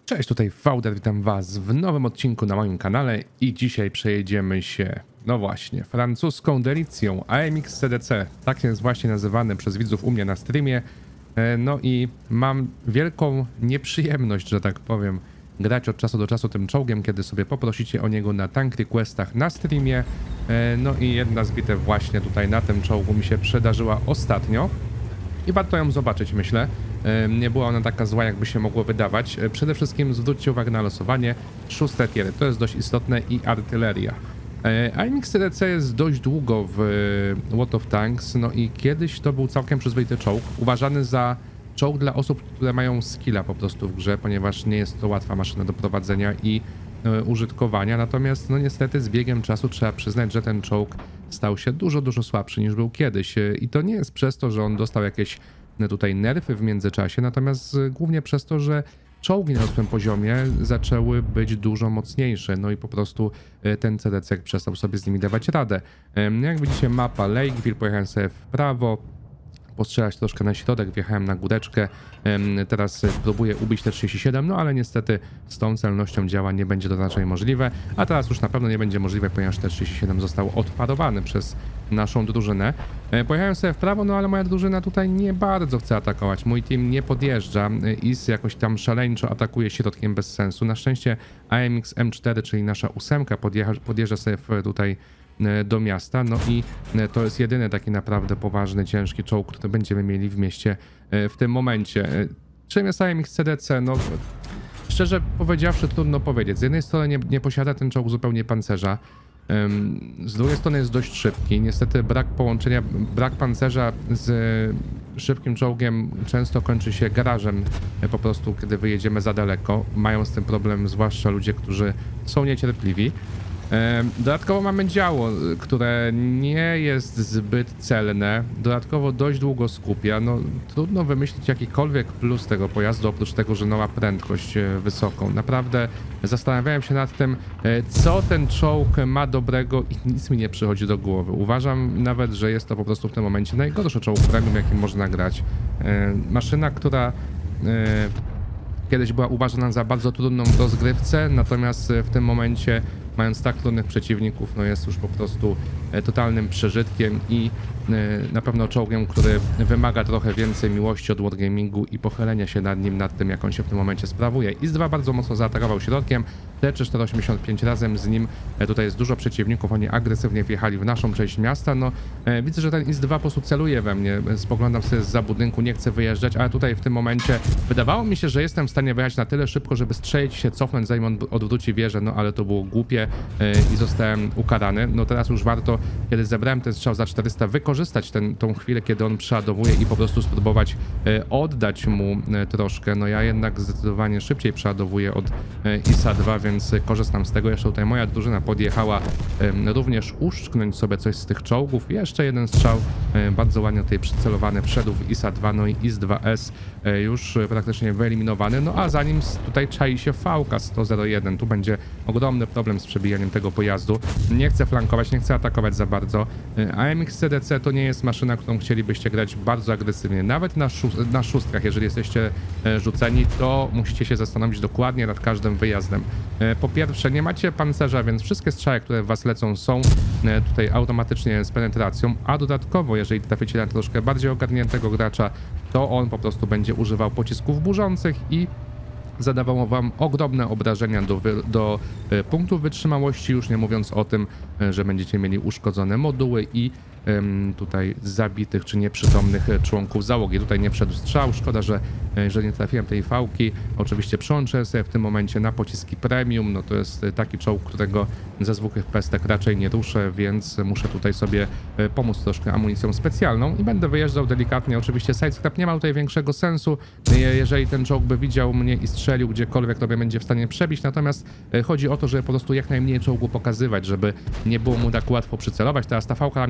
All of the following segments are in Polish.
Cześć, tutaj Fauder, witam was w nowym odcinku na moim kanale i dzisiaj przejedziemy się, no właśnie, francuską delicją AMX CDC. Tak jest właśnie nazywany przez widzów u mnie na streamie. No i mam wielką nieprzyjemność, że tak powiem, grać od czasu do czasu tym czołgiem, kiedy sobie poprosicie o niego na tank requestach na streamie. No i jedna z bitew właśnie tutaj na tym czołgu mi się przydarzyła ostatnio i warto ją zobaczyć, myślę. Nie była ona taka zła, jakby się mogło wydawać. Przede wszystkim zwróćcie uwagę na losowanie. 6 tiery, to jest dość istotne, i artyleria. AMX CDC jest dość długo w World of Tanks, no i kiedyś to był całkiem przyzwoity czołg, uważany za czołg dla osób, które mają skilla po prostu w grze, ponieważ nie jest to łatwa maszyna do prowadzenia i użytkowania, natomiast no niestety z biegiem czasu trzeba przyznać, że ten czołg stał się dużo słabszy niż był kiedyś i to nie jest przez to, że on dostał jakieś tutaj nerfy w międzyczasie, natomiast głównie przez to, że czołgi na ósmym poziomie zaczęły być dużo mocniejsze, no i po prostu ten CDC przestał sobie z nimi dawać radę. Jak widzicie, mapa Lakeville, pojechałem sobie w prawo, postrzelać troszkę na środek, wjechałem na góreczkę, teraz próbuję ubić te 37, no ale niestety z tą celnością działa nie będzie to raczej możliwe, a teraz już na pewno nie będzie możliwe, ponieważ te 37 został odparowany przez naszą drużynę. Pojechałem sobie w prawo, no ale moja drużyna tutaj nie bardzo chce atakować, mój team nie podjeżdża, IS jakoś tam szaleńczo atakuje środkiem bez sensu. Na szczęście AMX M4, czyli nasza ósemka, podjeżdża sobie tutaj do miasta, no i to jest jedyny taki naprawdę poważny, ciężki czołg, który będziemy mieli w mieście w tym momencie. Czym jest AMX CDC? No, szczerze powiedziawszy, trudno powiedzieć. Z jednej strony nie posiada ten czołg zupełnie pancerza, z drugiej strony jest dość szybki. Niestety brak połączenia, brak pancerza z szybkim czołgiem często kończy się garażem po prostu, kiedy wyjedziemy za daleko. Mają z tym problem zwłaszcza ludzie, którzy są niecierpliwi. Dodatkowo mamy działo, które nie jest zbyt celne, dodatkowo dość długo skupia. No, trudno wymyślić jakikolwiek plus tego pojazdu, oprócz tego, że ma prędkość wysoką. Naprawdę zastanawiałem się nad tym, co ten czołg ma dobrego i nic mi nie przychodzi do głowy. Uważam nawet, że jest to po prostu w tym momencie najgorszy czołg premium, jakim można grać. Maszyna, która kiedyś była uważana za bardzo trudną w rozgrywce, natomiast w tym momencie, mając tak trudnych przeciwników, no jest już po prostu totalnym przeżytkiem i na pewno czołgiem, który wymaga trochę więcej miłości od wargamingu i pochylenia się nad tym, jak on się w tym momencie sprawuje. IS-2 bardzo mocno zaatakował środkiem, T-485 razem z nim. Tutaj jest dużo przeciwników, oni agresywnie wjechali w naszą część miasta. No, widzę, że ten IS-2 po prostu celuje we mnie, spoglądam sobie zza budynku, nie chcę wyjeżdżać, ale tutaj w tym momencie wydawało mi się, że jestem w stanie wyjechać na tyle szybko, żeby strzelić się, cofnąć, zanim on odwróci wieżę, no ale to było głupie i zostałem ukarany. No teraz już warto, kiedy zebrałem ten strzał za 400, wykorzystać tą chwilę, kiedy on przeładowuje i po prostu spróbować oddać mu troszkę. No ja jednak zdecydowanie szybciej przeładowuję od IS-2, więc korzystam z tego. Jeszcze tutaj moja drużyna podjechała również uszczknąć sobie coś z tych czołgów. Jeszcze jeden strzał, bardzo ładnie tutaj przycelowany, wszedł w IS-2, no i IS-2S już praktycznie wyeliminowany. No a za nim tutaj czai się VK 101. Tu będzie ogromny problem z przebijaniem tego pojazdu. Nie chcę flankować, nie chcę atakować za bardzo. AMX CDC to nie jest maszyna, którą chcielibyście grać bardzo agresywnie. Nawet na szóstkach, jeżeli jesteście rzuceni, to musicie się zastanowić dokładnie nad każdym wyjazdem. Po pierwsze, nie macie pancerza, więc wszystkie strzały, które w was lecą, są tutaj automatycznie z penetracją, a dodatkowo, jeżeli traficie na troszkę bardziej ogarniętego gracza, to on po prostu będzie używał pocisków burzących i zadawało wam ogromne obrażenia do punktów wytrzymałości, już nie mówiąc o tym, że będziecie mieli uszkodzone moduły i tutaj zabitych czy nieprzytomnych członków załogi. Tutaj nie wszedł strzał, szkoda, że nie trafiłem tej fałki. Oczywiście przełączę sobie w tym momencie na pociski premium, no to jest taki czołg, którego ze zwykłych pestek raczej nie ruszę, więc muszę tutaj sobie pomóc troszkę amunicją specjalną i będę wyjeżdżał delikatnie. Oczywiście sidescrap nie ma tutaj większego sensu, jeżeli ten czołg by widział mnie i strzelił gdziekolwiek, to będzie w stanie przebić, natomiast chodzi o to, żeby po prostu jak najmniej czołgu pokazywać, żeby nie było mu tak łatwo przycelować. Teraz ta fałka na mnie wyjeżdża,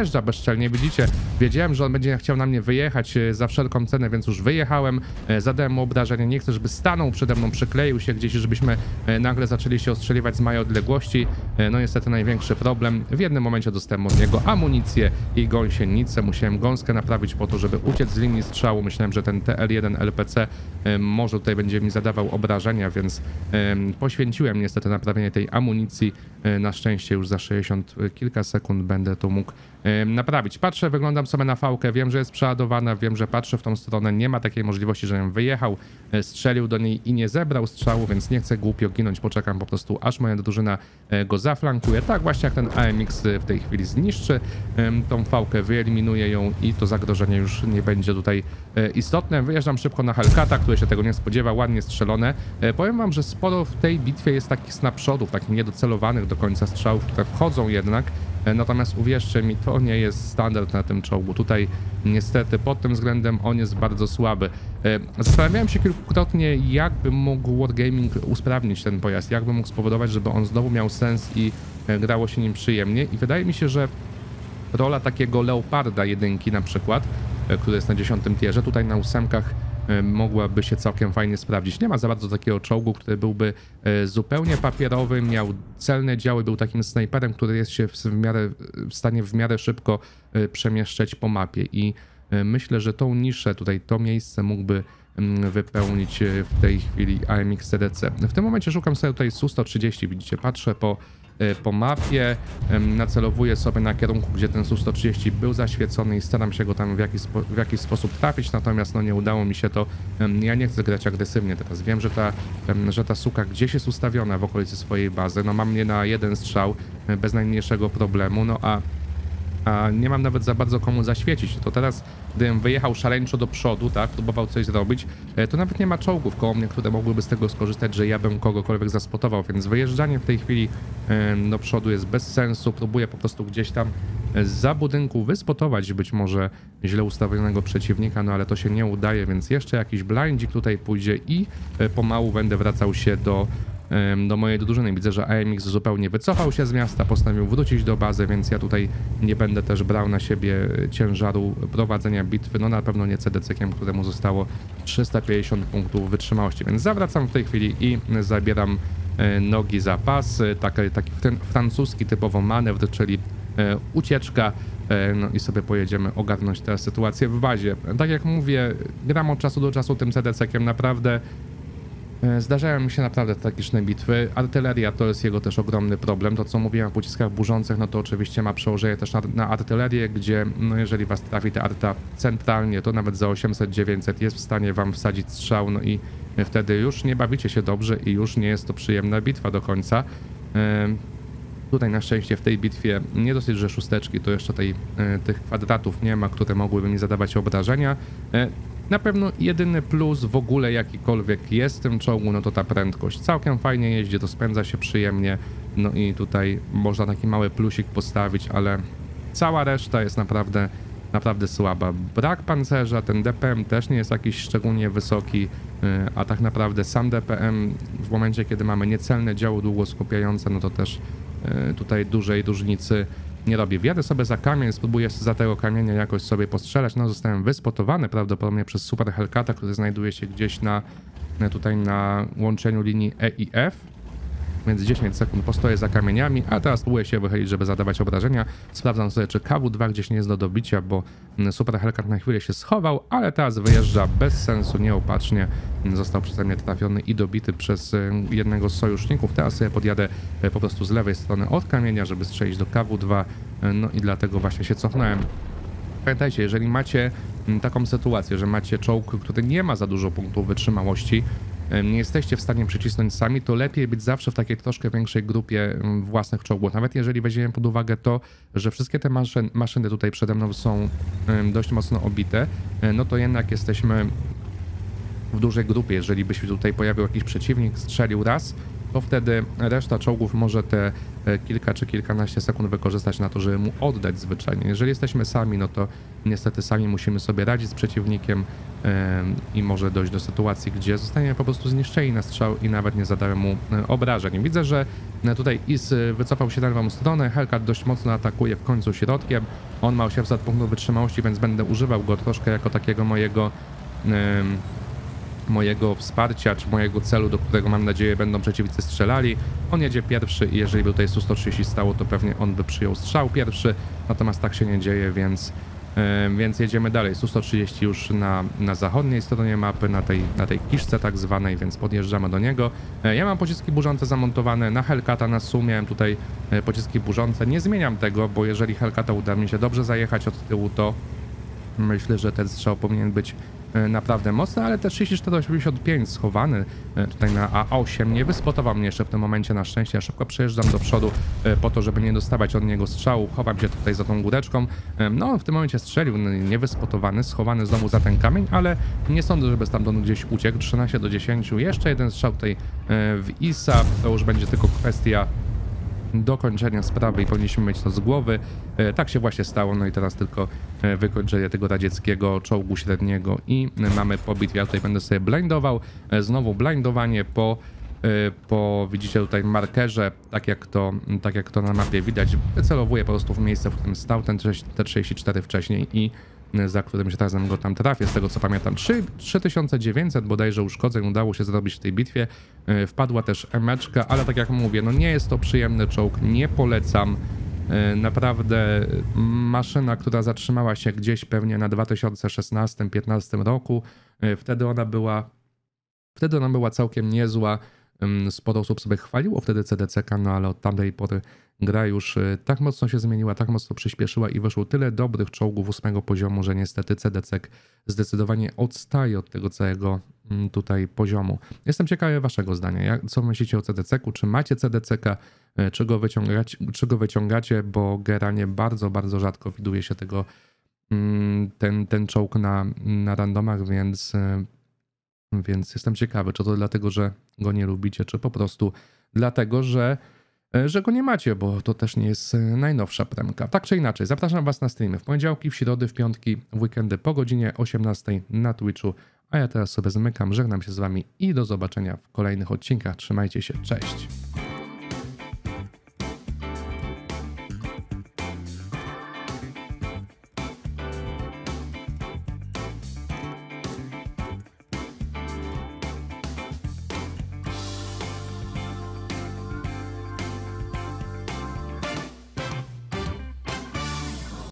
wjeżdża bezczelnie, widzicie, wiedziałem, że on będzie chciał na mnie wyjechać za wszelką cenę, więc już wyjechałem, zadałem mu obrażenie, nie chcę, żeby stanął przede mną, przykleił się gdzieś, żebyśmy nagle zaczęli się ostrzeliwać z małej odległości. No niestety największy problem, w jednym momencie dostałem od niego amunicję i gąsienicę, musiałem gąskę naprawić po to, żeby uciec z linii strzału. Myślałem, że ten TL1 LPC może tutaj będzie mi zadawał obrażenia, więc poświęciłem niestety naprawienie tej amunicji. Na szczęście już za 60 kilka sekund będę to mógł naprawić. Patrzę, wyglądam sobie na fałkę, wiem, że jest przeładowana, wiem, że patrzę w tą stronę, nie ma takiej możliwości, żebym wyjechał, strzelił do niej i nie zebrał strzału, więc nie chcę głupio ginąć, poczekam po prostu, aż moja drużyna go zaflankuje. Tak właśnie jak ten AMX w tej chwili zniszczy tą fałkę, wyeliminuje ją i to zagrożenie już nie będzie tutaj istotne. Wyjeżdżam szybko na Hellcata, który się tego nie spodziewa, ładnie strzelone. Powiem wam, że sporo w tej bitwie jest takich snapshotów, takich niedocelowanych do końca strzałów, które wchodzą jednak. Natomiast uwierzcie mi, to nie jest standard na tym czołgu. Tutaj niestety pod tym względem on jest bardzo słaby. Zastanawiałem się kilkukrotnie, jakby mógł Wargaming usprawnić ten pojazd, jakby mógł spowodować, żeby on znowu miał sens i grało się nim przyjemnie. I wydaje mi się, że rola takiego Leoparda 1 na przykład, który jest na 10 tierze, tutaj na 8 mogłaby się całkiem fajnie sprawdzić. Nie ma za bardzo takiego czołgu, który byłby zupełnie papierowy, miał celne działy, był takim snajperem, który jest się w stanie w miarę szybko przemieszczać po mapie i myślę, że tą niszę tutaj, to miejsce mógłby wypełnić w tej chwili AMX CDC. W tym momencie szukam sobie tutaj Su-130, widzicie, patrzę po mapie, nacelowuję sobie na kierunku, gdzie ten Su-130 był zaświecony i staram się go tam w jakiś sposób trafić, natomiast no nie udało mi się to. Ja nie chcę grać agresywnie teraz. Wiem, że ta suka gdzieś jest ustawiona w okolicy swojej bazy, no mam mnie na jeden strzał bez najmniejszego problemu, no a nie mam nawet za bardzo komu zaświecić. To teraz, gdybym wyjechał szaleńczo do przodu, tak, próbował coś zrobić, to nawet nie ma czołgów koło mnie, które mogłyby z tego skorzystać, że ja bym kogokolwiek zaspotował, więc wyjeżdżanie w tej chwili do przodu jest bez sensu. Próbuję po prostu gdzieś tam za budynku wyspotować być może źle ustawionego przeciwnika, no ale to się nie udaje, więc jeszcze jakiś blindzik tutaj pójdzie i pomału będę wracał się do mojej drużyny. Widzę, że AMX zupełnie wycofał się z miasta, postanowił wrócić do bazy, więc ja tutaj nie będę też brał na siebie ciężaru prowadzenia bitwy. No na pewno nie CDC-kiem, któremu zostało 350 punktów wytrzymałości, więc zawracam w tej chwili i zabieram nogi za pas. Taki francuski typowo manewr, czyli ucieczka. No i sobie pojedziemy ogarnąć tę sytuację w bazie. Tak jak mówię, gram od czasu do czasu tym CDC-kiem, naprawdę zdarzają mi się naprawdę tragiczne bitwy. Artyleria to jest jego też ogromny problem. To, co mówiłem o pociskach burzących, no to oczywiście ma przełożenie też na artylerię, gdzie no jeżeli was trafi ta arta centralnie, to nawet za 800-900 jest w stanie wam wsadzić strzał, no i wtedy już nie bawicie się dobrze i już nie jest to przyjemna bitwa do końca. Tutaj na szczęście w tej bitwie nie dosyć, że szósteczki, to jeszcze tych kwadratów nie ma, które mogłyby mi zadawać obrażenia. Na pewno jedyny plus w ogóle jakikolwiek jest w tym czołgu, no to ta prędkość. Całkiem fajnie jeździ, to spędza się przyjemnie, no i tutaj można taki mały plusik postawić, ale cała reszta jest naprawdę słaba. Brak pancerza, ten DPM też nie jest jakiś szczególnie wysoki, a tak naprawdę sam DPM w momencie, kiedy mamy niecelne działo długo skupiające, no to też tutaj dużej różnicy nie robię. Wjadę sobie za kamień, spróbuję za tego kamienia jakoś sobie postrzelać. No zostałem wyspotowany prawdopodobnie przez Super Hellcata, który znajduje się gdzieś tutaj na łączeniu linii E i F. Więc 10 sekund postoję za kamieniami, a teraz próbuję się wychylić, żeby zadawać obrażenia. Sprawdzam sobie, czy KW2 gdzieś nie jest do dobicia, bo Super Hellcat na chwilę się schował, ale teraz wyjeżdża bez sensu, nieopatrznie. Został przeze mnie trafiony i dobity przez jednego z sojuszników. Teraz sobie podjadę po prostu z lewej strony od kamienia, żeby strzelić do KW2. No i dlatego właśnie się cofnąłem. Pamiętajcie, jeżeli macie taką sytuację, że macie czołg, który nie ma za dużo punktów wytrzymałości, nie jesteście w stanie przycisnąć sami, to lepiej być zawsze w takiej troszkę większej grupie własnych czołgów. Nawet jeżeli weźmiemy pod uwagę to, że wszystkie te maszyny tutaj przede mną są dość mocno obite, no to jednak jesteśmy w dużej grupie. Jeżeli by się tutaj pojawił jakiś przeciwnik, strzelił raz, to wtedy reszta czołgów może te kilka czy kilkanaście sekund wykorzystać na to, żeby mu oddać zwyczajnie. Jeżeli jesteśmy sami, no to niestety sami musimy sobie radzić z przeciwnikiem i może dojść do sytuacji, gdzie zostaniemy po prostu zniszczeni na strzał i nawet nie zadają mu obrażeń. Widzę, że tutaj Is wycofał się na lewą stronę, Hellcat dość mocno atakuje w końcu środkiem. On ma 800 punktów wytrzymałości, więc będę używał go troszkę jako takiego mojego wsparcia, czy mojego celu, do którego mam nadzieję będą przeciwnicy strzelali. On jedzie pierwszy i jeżeli by tutaj Su-130 stało, to pewnie on by przyjął strzał pierwszy, natomiast tak się nie dzieje, więc jedziemy dalej. Su-130 już na zachodniej stronie mapy, na tej kiszce tak zwanej, więc podjeżdżamy do niego. Ja mam pociski burzące zamontowane na Hellcata, na Su miałem tutaj pociski burzące. Nie zmieniam tego, bo jeżeli Hellcata uda mi się dobrze zajechać od tyłu, to myślę, że ten strzał powinien być naprawdę mocny, ale te 3485 schowany tutaj na A8 nie wyspotował mnie jeszcze w tym momencie na szczęście. Ja szybko przejeżdżam do przodu po to, żeby nie dostawać od niego strzału. Chowam się tutaj za tą góreczką. No, w tym momencie strzelił, niewyspotowany, schowany znowu za ten kamień, ale nie sądzę, żeby stamtąd gdzieś uciekł. 13-10. Jeszcze jeden strzał tutaj w Isa. To już będzie tylko kwestia dokończenia sprawy i powinniśmy mieć to z głowy. Tak się właśnie stało, no i teraz tylko wykończenie tego radzieckiego czołgu średniego i mamy po bitwie. Ja tutaj będę sobie blindował, znowu blindowanie po widzicie tutaj markerze, tak jak to na mapie widać, wycelowuję po prostu w miejsce, w którym stał ten T-34 wcześniej i za którymś razem go tam trafię, z tego co pamiętam. 3900 bodajże uszkodzeń udało się zrobić w tej bitwie. Wpadła też emeczka, ale tak jak mówię, no nie jest to przyjemny czołg, nie polecam. Naprawdę maszyna, która zatrzymała się gdzieś pewnie na 2016-15 roku, wtedy ona była całkiem niezła. Sporo osób sobie chwaliło wtedy CDCK, no ale od tamtej pory gra już tak mocno się zmieniła, tak mocno przyspieszyła i wyszło tyle dobrych czołgów 8 poziomu, że niestety CDCK zdecydowanie odstaje od tego całego tutaj poziomu. Jestem ciekawy waszego zdania. Co myślicie o CDCK-u? Czy macie CDCK? Czy go wyciągacie? Bo generalnie bardzo, bardzo rzadko widuje się ten czołg na randomach, więc jestem ciekawy, czy to dlatego, że go nie lubicie, czy po prostu dlatego, że go nie macie, bo to też nie jest najnowsza premka. Tak czy inaczej, zapraszam was na streamy w poniedziałki, w środy, w piątki, w weekendy po godzinie 18 na Twitchu, a ja teraz sobie zmykam, żegnam się z wami i do zobaczenia w kolejnych odcinkach. Trzymajcie się, cześć!